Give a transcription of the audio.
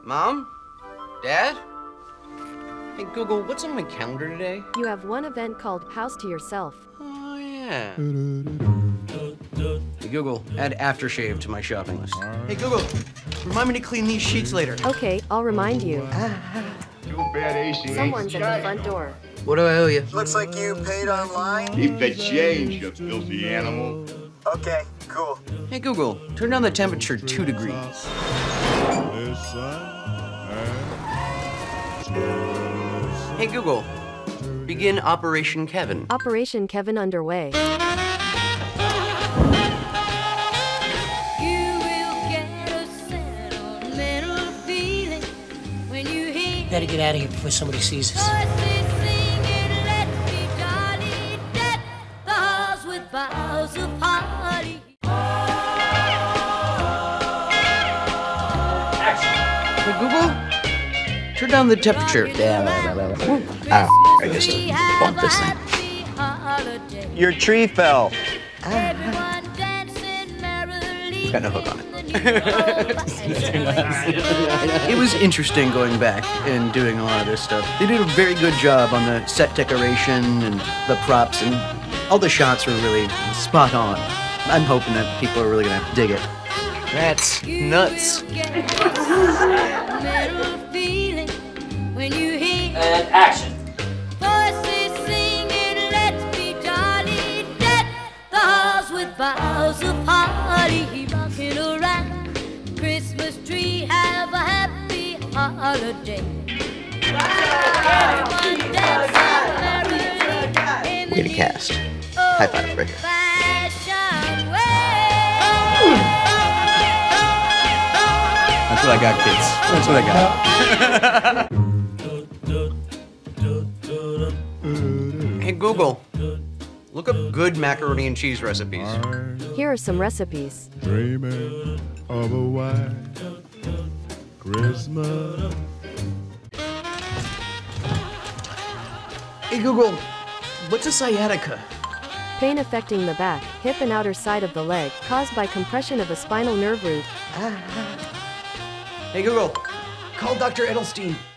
Mom? Dad? Hey, Google, what's on my calendar today? You have one event called House to Yourself. Oh, yeah. Hey, Google, add aftershave to my shopping list. Hey, Google, remind me to clean these sheets later. Okay, I'll remind you. Too bad AC Someone's at the front door. What do I owe you? Looks like you paid online. Keep the change, you filthy animal. Okay, cool. Hey, Google, turn down the temperature 2 degrees. Hey, Google, begin Operation Kevin. Operation Kevin underway. Better get out of here before somebody sees us. Hey, Google, turn down the temperature. I guess to bump this thing. Your tree fell. Got no hook on it. It was interesting going back and doing a lot of this stuff. They did a very good job on the set decoration and the props, and all the shots were really spot on. I'm hoping that people are really gonna dig it. That's nuts. And action. Boughs of holly rocking around Christmas tree, have a happy holiday. Way to cast. High five right here. That's what I got, kids. That's what I got. Hey, Google. Look up good macaroni and cheese recipes. Here are some recipes. Dreaming of a white Christmas. Hey, Google, what's a sciatica? Pain affecting the back, hip and outer side of the leg, caused by compression of a spinal nerve root. Hey, Google, call Dr. Edelstein.